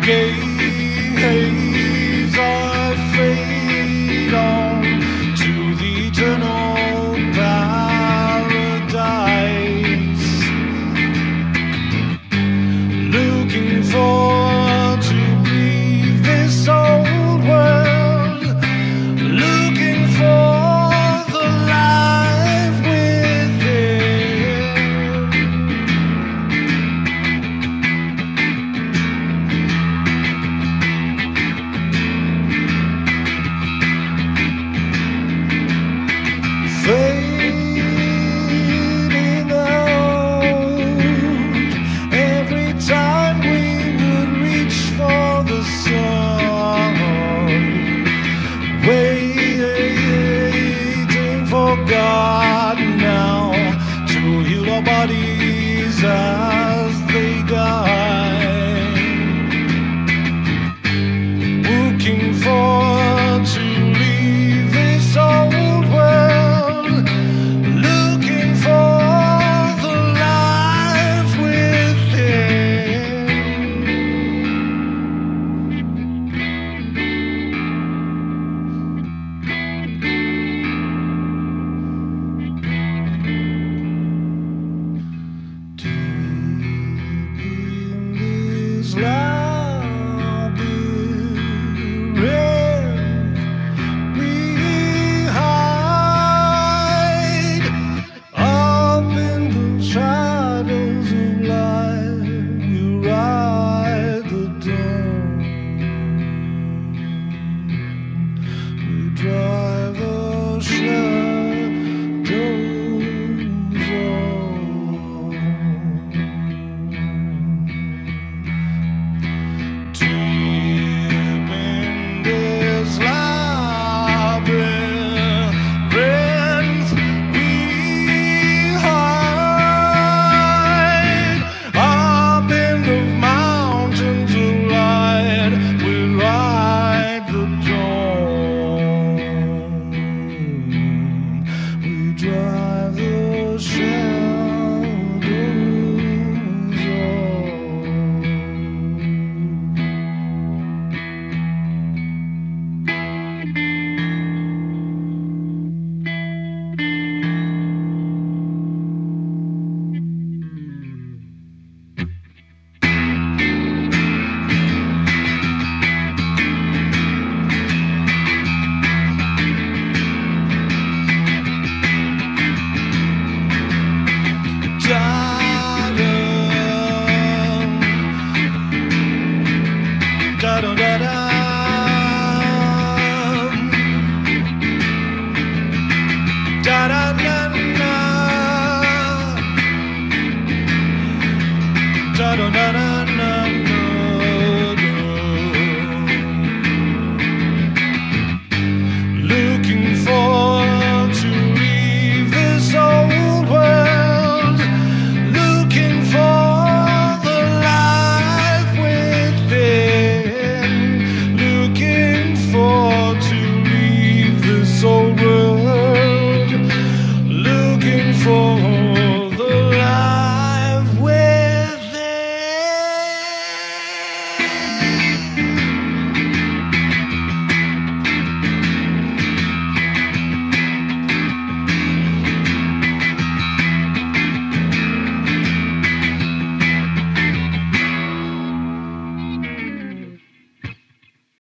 gaze I fade on to the eternal paradise, looking forward to leave this old world, looking for the life within. Fading out every time we would reach for the sun, waiting for God now to heal our bodies as they die, looking forward to leave this old world, looking for the life within. Deep in this labyrinth we hide, up in the shadows of life we ride the dawn, we drive the shadows on. Deep in this labyrinth we hide, up in the mountains of light we ride the dawn, we drive the shadows da da da da